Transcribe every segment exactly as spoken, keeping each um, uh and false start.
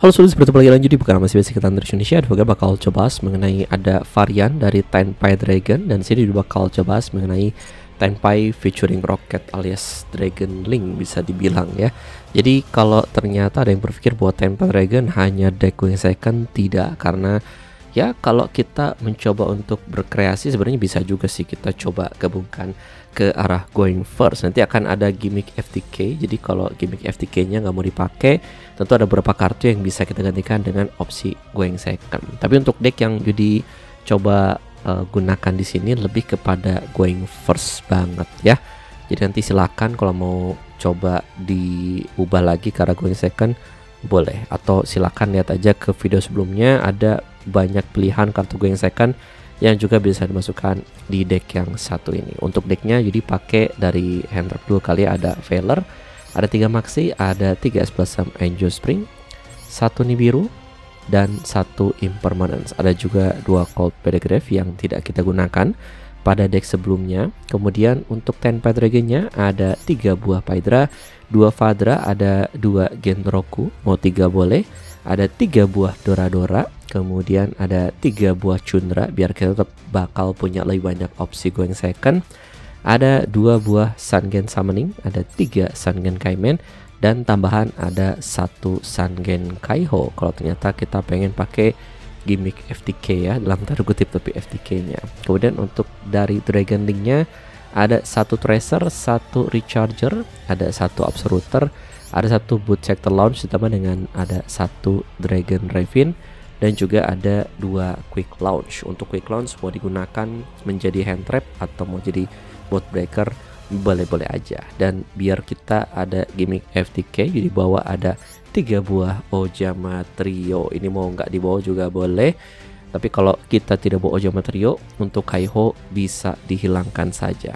Halo Sulis, bertemu lagi lanjut di bukan masih basic Thunder Indonesia. Juga bakal coba bahas mengenai ada varian dari Tenpai Dragon, dan sini juga bakal coba bahas mengenai Tenpai featuring Rocket alias Dragon Link bisa dibilang ya. Jadi kalau ternyata ada yang berpikir bahwa Tenpai Dragon hanya deck Going Second, tidak, karena ya kalau kita mencoba untuk berkreasi sebenarnya bisa juga sih kita coba gabungkan ke arah Going First. Nanti akan ada gimmick F T K. Jadi kalau gimmick F T K-nya nggak mau dipakai, tentu ada beberapa kartu yang bisa kita gantikan dengan opsi Going Second. Tapi untuk deck yang jadi coba uh, gunakan di sini lebih kepada Going First banget ya. Jadi nanti silakan kalau mau coba diubah lagi ke arah Going Second boleh, atau silakan lihat aja ke video sebelumnya, ada banyak pilihan kartu Going Second yang juga bisa dimasukkan di deck yang satu ini. Untuk decknya jadi pakai dari hand trap dulu kali, ada Veiler, ada tiga Maxi, ada tiga Blossom Angel Spring, satu Nibiru, dan satu Impermanence. Ada juga dua Cold Pedegraph yang tidak kita gunakan pada deck sebelumnya. Kemudian untuk Tenpai Dragon-nya ada tiga buah Paidra, dua Fadra, ada dua Genroku, mau tiga boleh, ada tiga buah Dora-Dora, kemudian ada tiga buah Chundra biar kita tetap bakal punya lebih banyak opsi Going Second. Ada dua buah Sangen Summoning, ada tiga Sangen Kaimen, dan tambahan ada satu Sangen Kaiho kalau ternyata kita pengen pakai gimmick F T K ya, dalam tanda kutip tapi F T K-nya. Kemudian untuk dari Dragon Link-nya ada satu Tracer, satu Recharger, ada satu Absoluter, ada satu Boot Sector Launch ditambah dengan ada satu Dragon Raven, dan juga ada dua Quick Launch. Untuk Quick Launch mau digunakan menjadi hand trap atau mau jadi bot breaker boleh-boleh aja. Dan biar kita ada gimmick F T K, jadi bawa ada tiga buah Ojama Trio. Ini mau nggak dibawa juga boleh, tapi kalau kita tidak bawa Ojama Trio, untuk Kaiho bisa dihilangkan saja.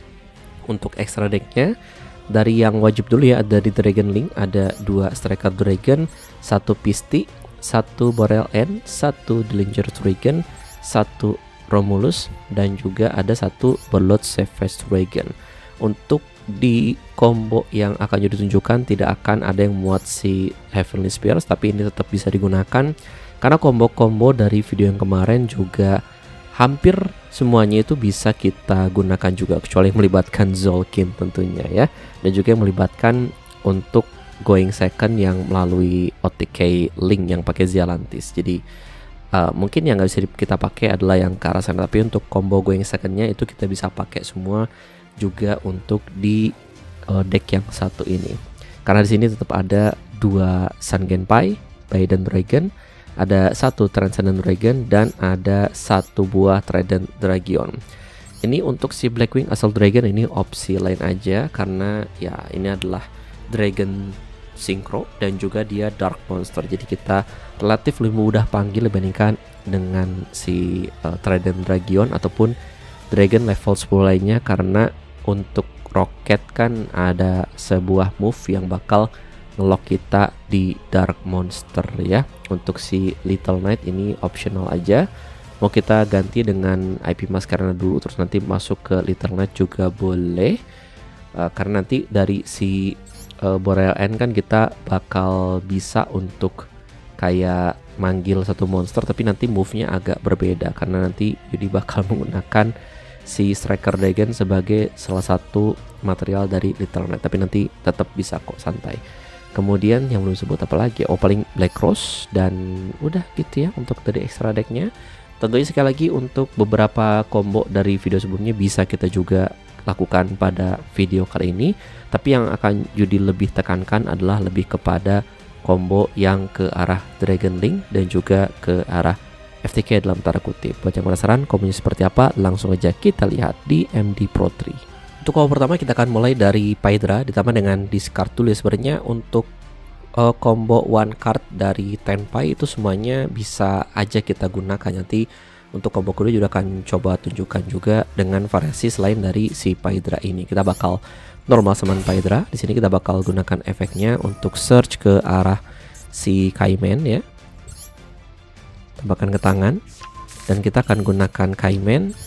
Untuk extra decknya dari yang wajib dulu ya, ada di Dragon Link ada dua Striker Dragon, satu Pisti, satu Boreal End, satu Dillinger Dragon, satu Romulus, dan juga ada satu Blood Savage Dragon. Untuk di combo yang akan jadi ditunjukkan tidak akan ada yang muat si Heavenly Spears, tapi ini tetap bisa digunakan karena combo-combo dari video yang kemarin juga hampir semuanya itu bisa kita gunakan juga, kecuali melibatkan Zolkin tentunya ya, dan juga yang melibatkan untuk Going Second yang melalui O T K Link yang pakai Zialantis. Jadi uh, mungkin yang nggak bisa kita pakai adalah yang ke arah sana, tapi untuk combo Going Second-nya itu kita bisa pakai semua juga untuk di uh, deck yang satu ini. Karena di sini tetap ada dua Sangenpai, Biden Dragon, ada satu Transcendent Dragon, dan ada satu buah Trident Dragon. Ini untuk si Blackwing asal Dragon ini opsi lain aja, karena ya ini adalah Dragon Synchro dan juga dia Dark Monster. Jadi kita relatif lebih mudah panggil dibandingkan dengan si uh, Trident Dragon ataupun Dragon level sepuluh lainnya, karena untuk Rocket kan ada sebuah move yang bakal ngelock kita di Dark Monster ya. Untuk si Little Knight ini optional aja, mau kita ganti dengan I P Masquerena dulu terus nanti masuk ke Little Knight juga boleh, uh, karena nanti dari si uh, Boreal End kan kita bakal bisa untuk kayak manggil satu monster, tapi nanti move-nya agak berbeda karena nanti jadi bakal menggunakan si Striker Dragon sebagai salah satu material dari Little Knight, tapi nanti tetap bisa kok santai. Kemudian yang belum sebut apa lagi, oh paling Black Rose, dan udah gitu ya untuk dari extra decknya. Tentunya sekali lagi untuk beberapa combo dari video sebelumnya bisa kita juga lakukan pada video kali ini, tapi yang akan jadi lebih tekankan adalah lebih kepada combo yang ke arah Dragon Link dan juga ke arah F T K dalam tanda kutip. Buat yang penasaran kombonya seperti apa, langsung aja kita lihat di M D Pro tiga. Untuk combo pertama kita akan mulai dari Paidra ditambah dengan discard dulu ya. Sebenarnya untuk uh, combo one card dari Tenpai itu semuanya bisa aja kita gunakan. Nanti untuk combo kedua juga akan coba tunjukkan juga dengan variasi selain dari si Paidra ini. Kita bakal normal summon Paidra. Di sini kita bakal gunakan efeknya untuk search ke arah si Kaimen ya. Tambahkan ke tangan, dan kita akan gunakan Kaimen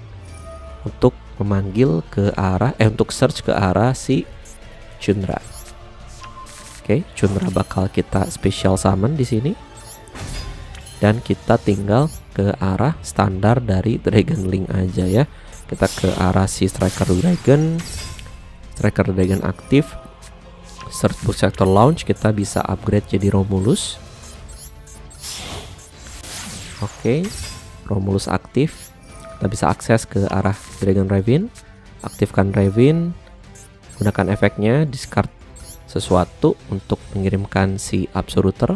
untuk memanggil ke arah eh untuk search ke arah si Chundra. Oke, Chundra bakal kita special summon di sini. Dan kita tinggal ke arah standar dari Dragon Link aja ya. Kita ke arah si Striker Dragon. Striker Dragon aktif. Search Book Sector Launch, kita bisa upgrade jadi Romulus. Oke, Romulus aktif. Kita bisa akses ke arah Dragon Ravine. Aktifkan Ravine. Gunakan efeknya, discard sesuatu untuk mengirimkan si Absoluter.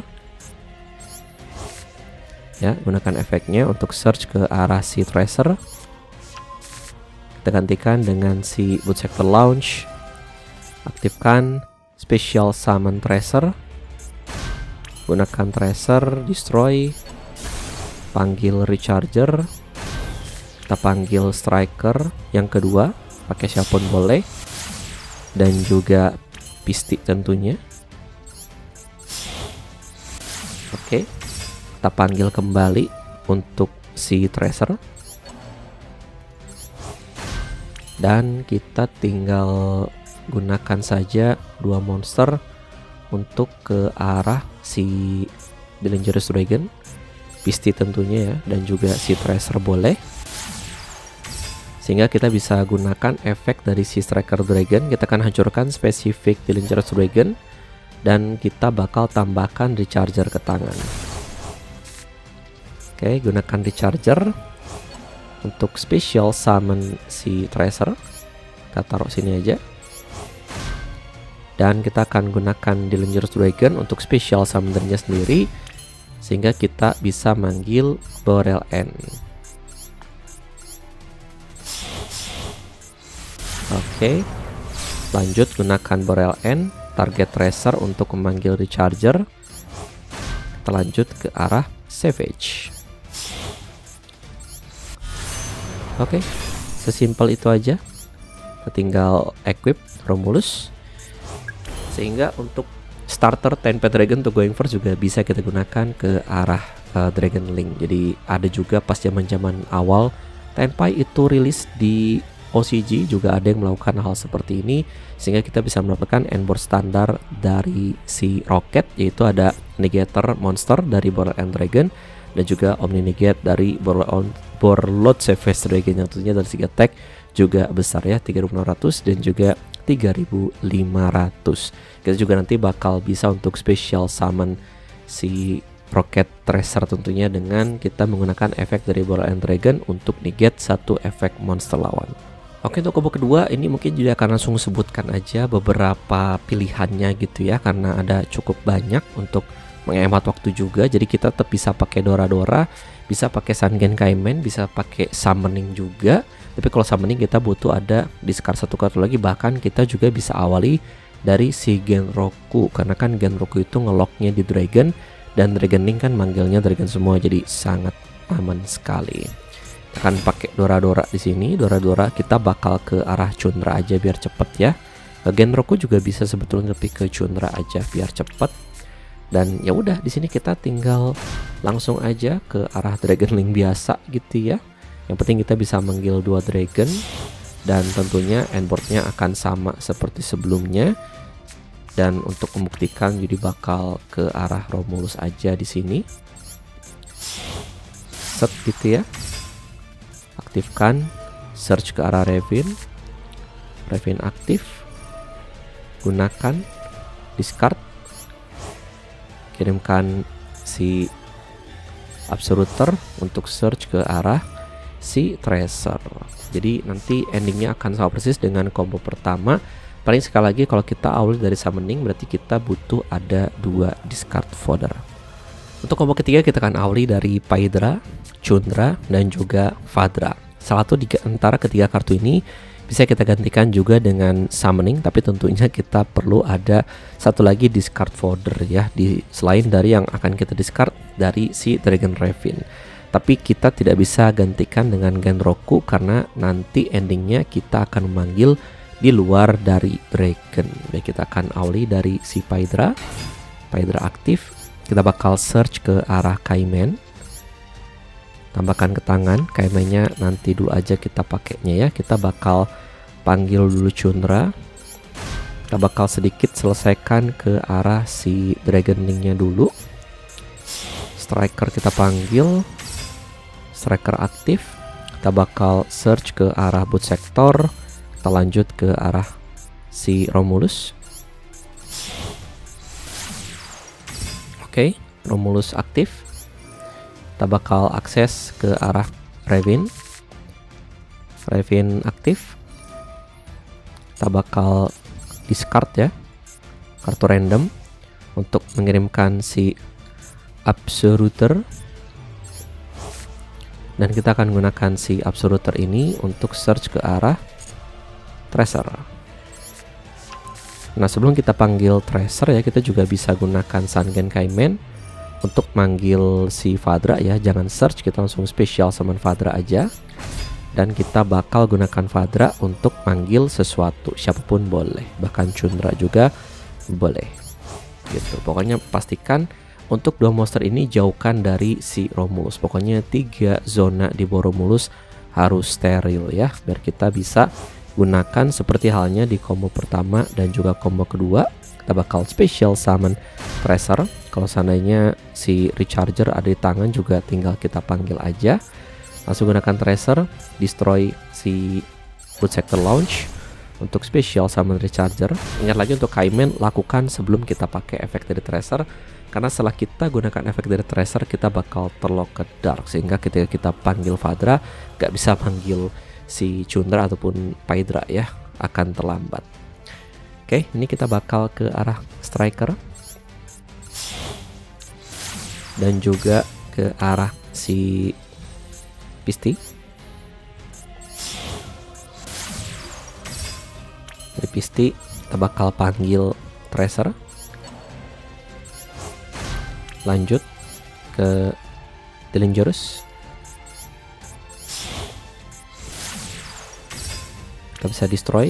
Ya, gunakan efeknya untuk search ke arah si Tracer. Kita gantikan dengan si Boot Sector Launch. Aktifkan Special Summon Tracer. Gunakan Tracer, destroy. Panggil Recharger. Kita panggil Striker yang kedua, pakai siapapun boleh. Dan juga Pisti tentunya. Oke. Kita panggil kembali untuk si Tracer. Dan kita tinggal gunakan saja dua monster untuk ke arah si Dangerous Dragon. Pisti tentunya ya, dan juga si Tracer boleh. Sehingga kita bisa gunakan efek dari si Striker Dragon. Kita akan hancurkan spesifik Dangerous Dragon. Dan kita bakal tambahkan Recharger ke tangan. Oke, gunakan Recharger untuk special summon si Tracer. Kita taruh sini aja. Dan kita akan gunakan Dangerous Dragon untuk special summonernya sendiri, sehingga kita bisa manggil Borel N. Oke, lanjut gunakan Borel N, target Tracer untuk memanggil Recharger. Kita lanjut ke arah Savage. Oke, sesimpel itu aja. Kita tinggal equip Romulus. Sehingga untuk starter Tenpai Dragon untuk going first juga bisa kita gunakan ke arah uh, Dragon Link. Jadi ada juga pas zaman-zaman awal Tenpai itu rilis di O C G, juga ada yang melakukan hal seperti ini, sehingga kita bisa mendapatkan endboard standar dari si Rocket, yaitu ada Negator monster dari Borel N Dragon dan juga Omni Negate dari Borlord Savage Dragon, yang tentunya dari segi attack juga besar ya, tiga ribu enam ratus dan juga tiga ribu lima ratus. Kita juga nanti bakal bisa untuk special summon si Rocket Tracer tentunya dengan kita menggunakan efek dari Borel N Dragon untuk negate satu efek monster lawan. Oke, untuk combo kedua ini mungkin juga akan langsung sebutkan aja beberapa pilihannya gitu ya, karena ada cukup banyak untuk menghemat waktu juga. Jadi kita tetap bisa pakai Dora-Dora, bisa pakai Sangen Kaimen, bisa pakai summoning juga. Tapi kalau summoning kita butuh ada discard satu kartu lagi, bahkan kita juga bisa awali dari si Genroku, karena kan Genroku itu ngeloknya di Dragon dan Dragon Link kan manggilnya Dragon semua, jadi sangat aman sekali. Akan pakai Dora-Dora di sini. Dora-Dora kita bakal ke arah Chundra aja biar cepet ya. Genroku juga bisa sebetulnya lebih ke Chundra aja biar cepet. Dan ya udah, di sini kita tinggal langsung aja ke arah Dragon Link biasa gitu ya. Yang penting kita bisa manggil dua dragon, dan tentunya endboardnya akan sama seperti sebelumnya. Dan untuk membuktikan jadi bakal ke arah Romulus aja di sini. Set gitu ya. Aktifkan search ke arah Ravine. Ravine aktif. Gunakan discard. Kirimkan si Absoluter untuk search ke arah si Tracer. Jadi nanti endingnya akan sama persis dengan combo pertama. Paling sekali lagi kalau kita awal dari summoning berarti kita butuh ada dua discard fodder. Untuk combo ketiga kita akan awali dari Paidra, Chundra, dan juga Fadra. Salah satu di antara ketiga kartu ini bisa kita gantikan juga dengan summoning, tapi tentunya kita perlu ada satu lagi discard fodder ya, di selain dari yang akan kita discard dari si Dragon Ravine. Tapi kita tidak bisa gantikan dengan Genroku karena nanti endingnya kita akan memanggil di luar dari Dragon. Baik, kita akan awali dari si Paidra. Paidra aktif. Kita bakal search ke arah Kaimen. Tambahkan ke tangan. Kaimennya nanti dulu aja kita pakainya ya. Kita bakal panggil dulu Chundra. kita bakal sedikit selesaikan ke arah si Dragon Link-nya dulu. Striker kita panggil, striker aktif, kita bakal search ke arah boot sector, kita lanjut ke arah si Romulus. Oke, Romulus aktif, kita bakal akses ke arah Revin. Revin aktif, kita bakal discard ya kartu random untuk mengirimkan si Absoluter, dan kita akan gunakan si Absoluter ini untuk search ke arah Tracer. Nah, sebelum kita panggil Tracer ya, kita juga bisa gunakan Sun Genkaimen untuk manggil si Fadra ya. Jangan search, kita langsung spesial summon Fadra aja, dan kita bakal gunakan Fadra untuk manggil sesuatu, siapapun boleh, bahkan Cundra juga boleh gitu. Pokoknya pastikan untuk dua monster ini jauhkan dari si Romulus. Pokoknya tiga zona di bawah Romulus harus steril ya, biar kita bisa gunakan seperti halnya di combo pertama dan juga combo kedua. Kita bakal special summon Tracer. Kalau seandainya si Recharger ada di tangan juga tinggal kita panggil aja. Langsung gunakan Tracer, destroy si boot sector launch untuk special summon Recharger. Ingat lagi untuk Kaimen lakukan sebelum kita pakai efek dari Tracer, karena setelah kita gunakan efek dari Tracer kita bakal terlock ke Dark, sehingga ketika kita panggil Fadra gak bisa panggil si Cundra ataupun Paidra ya, akan terlambat. Oke, ini kita bakal ke arah Striker dan juga ke arah si Pisti. Dari Pisti kita bakal panggil Tracer, lanjut ke Delingerous. Kita bisa destroy,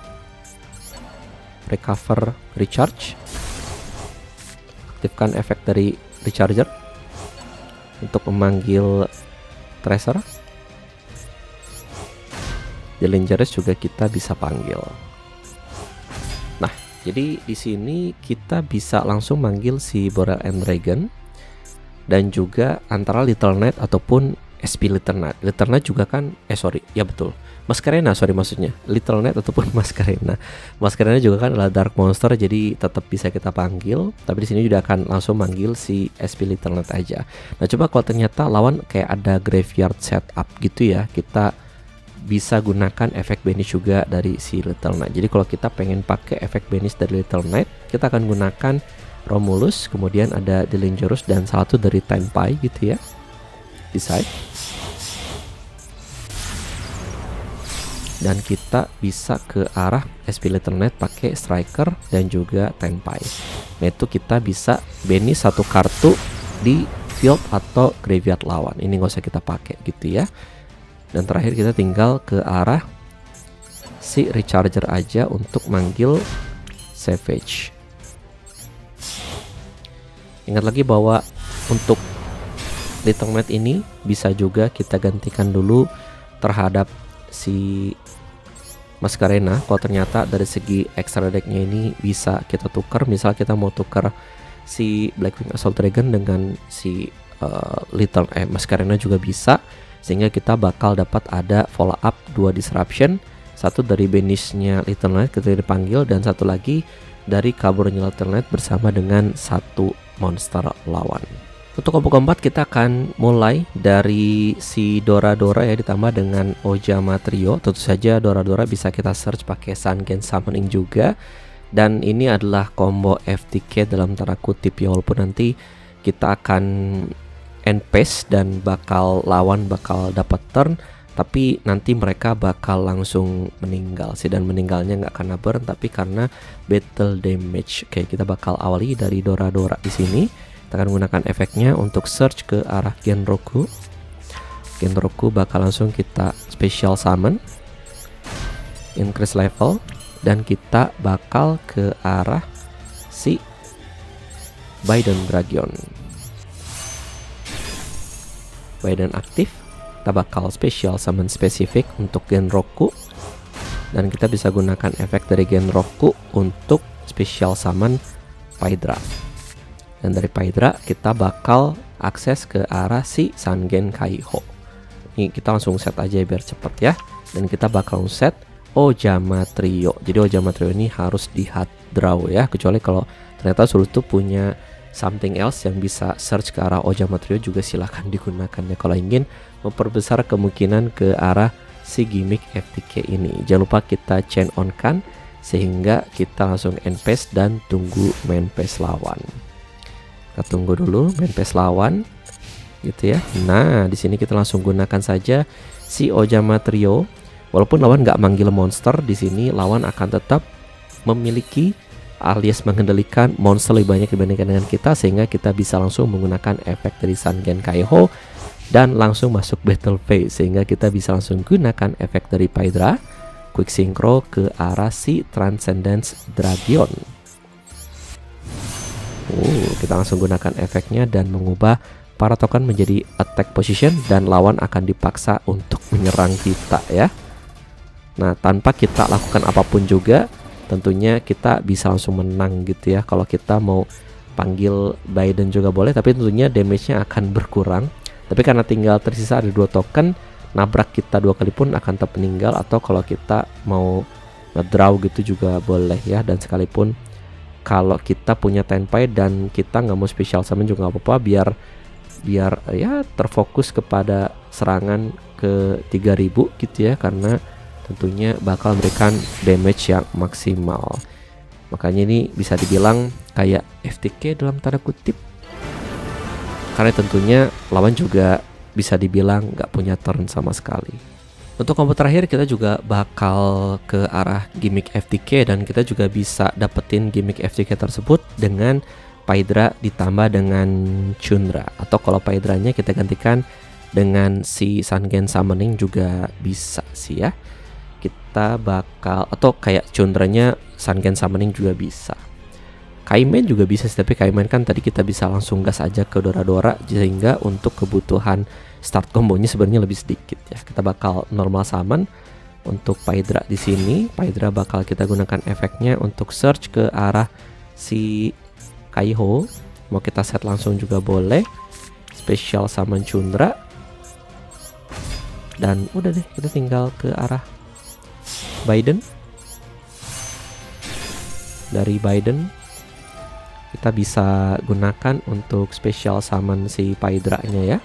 recover, recharge, aktifkan efek dari Recharger untuk memanggil Tracer. Delingerous juga kita bisa panggil. Nah, jadi di sini kita bisa langsung manggil si Boreal End Dragon dan juga antara Little Knight ataupun S P Little Knight. Little Knight juga kan, eh sorry, ya betul, Masquerena, sorry maksudnya Little Knight ataupun Masquerena. Masquerena juga kan adalah Dark Monster, jadi tetap bisa kita panggil. Tapi di sini juga akan langsung manggil si S P Little Knight aja. Nah, coba kalau ternyata lawan kayak ada graveyard setup gitu ya, kita bisa gunakan efek banish juga dari si Little Knight. Jadi kalau kita pengen pakai efek banish dari Little Knight, kita akan gunakan Romulus, kemudian ada Delingerous dan satu dari Tenpai gitu ya, decide. Dan kita bisa ke arah S P Little Knight pakai Striker dan juga Tenpai. Nah, itu kita bisa banish satu kartu di field atau graveyard lawan. Ini nggak usah kita pakai gitu ya. Dan terakhir kita tinggal ke arah si Recharger aja untuk manggil Savage. Ingat lagi bahwa untuk Little Knight ini bisa juga kita gantikan dulu terhadap si Masquerena. Kalau ternyata dari segi extra decknya ini bisa kita tukar, misal kita mau tukar si Blackwing Assault Dragon dengan si uh, Little eh Masquerena juga bisa, sehingga kita bakal dapat ada follow up dua disruption, satu dari banishnya Little Knight ketika dipanggil dan satu lagi dari kaburnya Little Knight bersama dengan satu monster lawan. Untuk combo keempat kita akan mulai dari si Dora Dora ya, ditambah dengan Ojama Trio. Tentu saja Dora Dora bisa kita search pakai Sangen Summoning juga, dan ini adalah combo F T K dalam tanda kutip ya, walaupun nanti kita akan end phase dan bakal lawan bakal dapat turn, tapi nanti mereka bakal langsung meninggal sih, dan meninggalnya nggak karena burn tapi karena battle damage. Oke, kita bakal awali dari Dora Dora di sini. Kita akan menggunakan efeknya untuk search ke arah Genroku. Genroku bakal langsung kita special summon, increase level, dan kita bakal ke arah si Biden Dragon. Biden aktif, kita bakal special summon spesifik untuk Genroku Dan kita bisa gunakan efek dari Genroku untuk special summon Phaedra. Dan dari Phaedra kita bakal akses ke arah si Sangen Kaiho. Ini kita langsung set aja biar cepet ya. Dan kita bakal set Ojama Trio. Jadi Ojama Trio ini harus di hard draw ya, kecuali kalau ternyata Sulut tuh punya something else yang bisa search ke arah Ojama Trio, juga silahkan digunakan ya kalau ingin memperbesar kemungkinan ke arah si gimmick F T K ini. Jangan lupa kita chain on kan sehingga kita langsung end phase dan tunggu main phase lawan. Kita tunggu dulu main phase lawan gitu ya. Nah, di sini kita langsung gunakan saja si Ojama Trio. Walaupun lawan nggak manggil monster, di sini lawan akan tetap memiliki alias mengendalikan monster lebih banyak dibandingkan dengan kita, sehingga kita bisa langsung menggunakan efek dari Sangen Kaiho dan langsung masuk battle phase, sehingga kita bisa langsung gunakan efek dari Phaedra quick synchro ke arah si Transcendence Dragon. Uh, kita langsung gunakan efeknya dan mengubah para token menjadi attack position, dan lawan akan dipaksa untuk menyerang kita ya. Nah, tanpa kita lakukan apapun juga, tentunya kita bisa langsung menang gitu ya. Kalau kita mau panggil Biden juga boleh, tapi tentunya damage-nya akan berkurang. Tapi karena tinggal tersisa ada dua token, nabrak kita dua kali pun akan tetap meninggal. Atau kalau kita mau ngedraw gitu juga boleh ya. Dan sekalipun kalau kita punya tenpai dan kita nggak mau special summon juga nggak apa-apa, biar biar ya terfokus kepada serangan ke tiga ribu gitu ya, karena tentunya bakal memberikan damage yang maksimal. Makanya ini bisa dibilang kayak F T K dalam tanda kutip, karena tentunya lawan juga bisa dibilang nggak punya turn sama sekali. Untuk combo terakhir kita juga bakal ke arah gimmick F T K, dan kita juga bisa dapetin gimmick F T K tersebut dengan Phaedra ditambah dengan Chundra, atau kalau Phaedranya kita gantikan dengan si Sangen Summoning juga bisa sih ya. Kita bakal, atau kayak Chundranya Sangen Summoning juga bisa. Kaimen juga bisa sih, tapi Kaimen kan tadi kita bisa langsung gas aja ke Dora-Dora, sehingga untuk kebutuhan start kombonya sebenarnya lebih sedikit ya. Kita bakal normal summon untuk Phaedra di sini. Phaedra bakal kita gunakan efeknya untuk search ke arah si Kaiho. Mau kita set langsung juga boleh. Special summon Chundra. Dan udah deh, kita tinggal ke arah Biden. Dari Biden kita bisa gunakan untuk special summon si Phaedra-nya ya.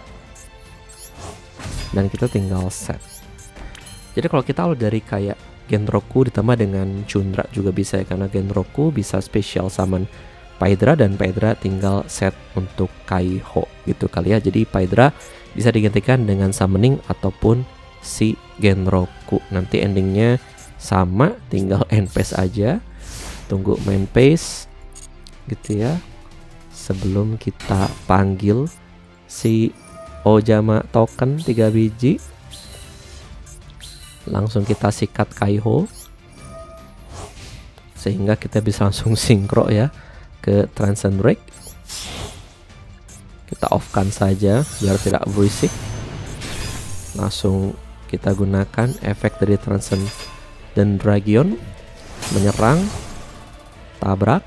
Dan kita tinggal set. Jadi kalau kita dari kayak Genroku ditambah dengan Chundra juga bisa ya, karena Genroku bisa special summon Phaedra dan Phaedra tinggal set untuk Kaiho gitu kali ya. Jadi Phaedra bisa digantikan dengan summoning ataupun si Genroku. Nanti endingnya sama, tinggal end phase aja. Tunggu main phase gitu ya, sebelum kita panggil si Ojama token tiga biji. Langsung kita sikat Kaiho, sehingga kita bisa langsung sinkro ya ke Transcend Break. Kita off kan saja biar tidak berisik. Langsung kita gunakan efek dari Transcend dan Dragon menyerang, tabrak.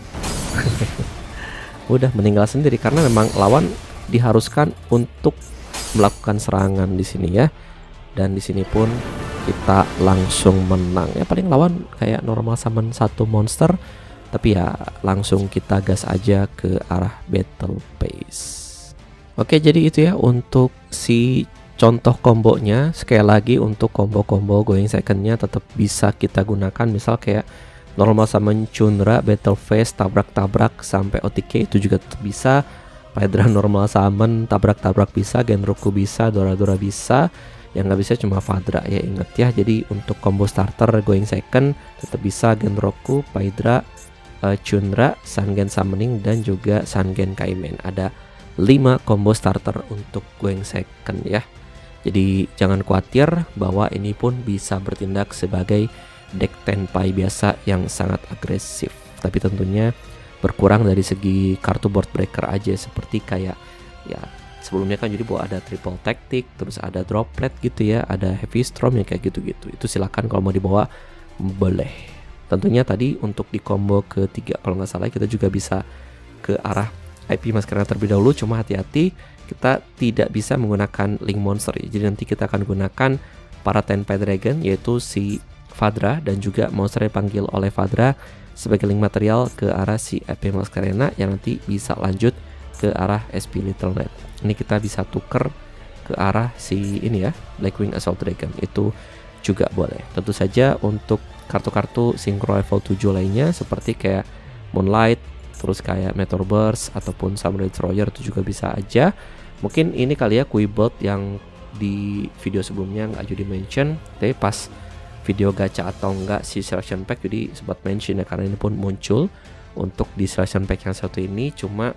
Udah meninggal sendiri karena memang lawan diharuskan untuk melakukan serangan di sini ya. Dan di sini pun kita langsung menang ya. Paling lawan kayak normal summon satu monster, tapi ya langsung kita gas aja ke arah battle phase. Oke, jadi itu ya untuk si contoh kombonya. Sekali lagi untuk combo-combo going secondnya tetap bisa kita gunakan. Misal kayak normal summon Chundra, battle phase, tabrak-tabrak sampai O T K itu juga tetap bisa. Phaedra normal summon, tabrak-tabrak bisa, Genroku bisa, Dora-Dora bisa. Yang nggak bisa cuma Phaedra ya, inget ya. Jadi untuk combo starter going second tetap bisa Genroku, Phaedra, uh, Chundra, Sangen Summoning, dan juga Sangen Kaimen. Ada lima combo starter untuk going second ya. Jadi jangan khawatir bahwa ini pun bisa bertindak sebagai deck tenpai biasa yang sangat agresif, tapi tentunya berkurang dari segi kartu board breaker aja, seperti kayak ya sebelumnya kan jadi bahwa ada triple tactic, terus ada droplet gitu ya, ada heavy storm yang kayak gitu-gitu. Itu silakan kalau mau dibawa boleh. Tentunya tadi untuk di combo ketiga kalau nggak salah kita juga bisa ke arah I P Masquerena terlebih dahulu, cuma hati-hati kita tidak bisa menggunakan link monster ya. Jadi nanti kita akan gunakan para Tenpai Dragon yaitu si Fadra dan juga monster yang dipanggil oleh Fadra sebagai link material ke arah si I P Masquerena yang nanti bisa lanjut ke arah S P Little Knight. Ini kita bisa tuker ke arah si ini ya, Blackwing Assault Dragon, itu juga boleh. Tentu saja untuk kartu-kartu synchro level tujuh lainnya seperti kayak Moonlight, terus kayak Meteor Burst ataupun Samurai Destroyer itu juga bisa aja. Mungkin ini kali ya Quibolt yang di video sebelumnya nggak jadi mention, tapi pas video gacha atau enggak si selection pack jadi sempat mention ya, karena ini pun muncul untuk di selection pack yang satu ini. Cuma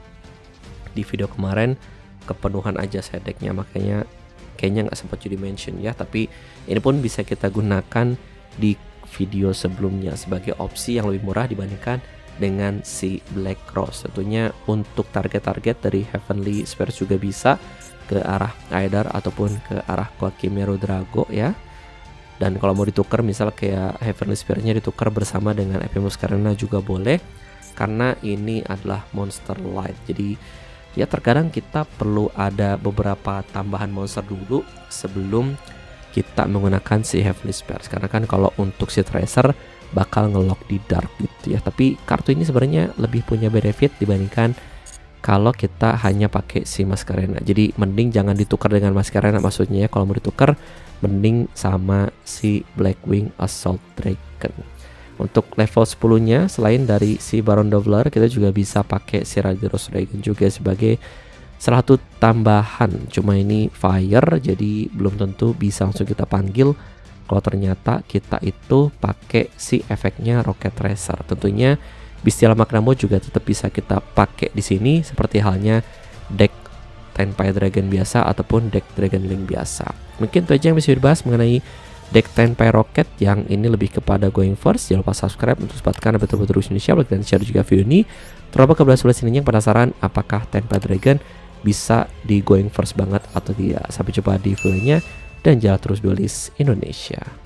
di video kemarin kepenuhan aja saya decknya, makanya kayaknya nggak sempat jadi mention ya. Tapi ini pun bisa kita gunakan di video sebelumnya sebagai opsi yang lebih murah dibandingkan dengan si Black Cross. Tentunya untuk target-target dari Heavenly Spheres juga bisa ke arah Aedar ataupun ke arah Quakimeru Drago ya. Dan kalau mau ditukar misal kayak Heavenly Sphere-nya ditukar bersama dengan I P Masquerena juga boleh, karena ini adalah monster light. Jadi ya terkadang kita perlu ada beberapa tambahan monster dulu sebelum kita menggunakan si Heavenly Spheres, karena kan kalau untuk si Tracer bakal ngelock di dark gitu ya. Tapi kartu ini sebenarnya lebih punya benefit dibandingkan kalau kita hanya pakai si Masquerena. Jadi mending jangan ditukar dengan Masquerena, maksudnya ya kalau mau ditukar mending sama si Blackwing Assault Dragon. Untuk level sepuluh nya selain dari si Baron Doubler, kita juga bisa pakai si Ragnaros Dragon juga sebagai salah satu tambahan. Cuma ini fire, jadi belum tentu bisa langsung kita panggil kalau ternyata kita itu pakai si efeknya Rocket Racer. Tentunya Bestial Magnamo juga tetap bisa kita pakai di sini seperti halnya deck Tenpai Dragon biasa ataupun deck Dragon Link biasa. Mungkin itu aja yang bisa dibahas mengenai deck Tenpai Rocket yang ini lebih kepada going first. Jangan lupa subscribe untuk dapatkan betul-betul terus Indonesia, like dan share juga video ini. Terus ke belah sebelah sini yang penasaran apakah Tenpai Dragon bisa di going first banget atau tidak. Sampai jumpa di videonya dan jalan terus duelist Indonesia.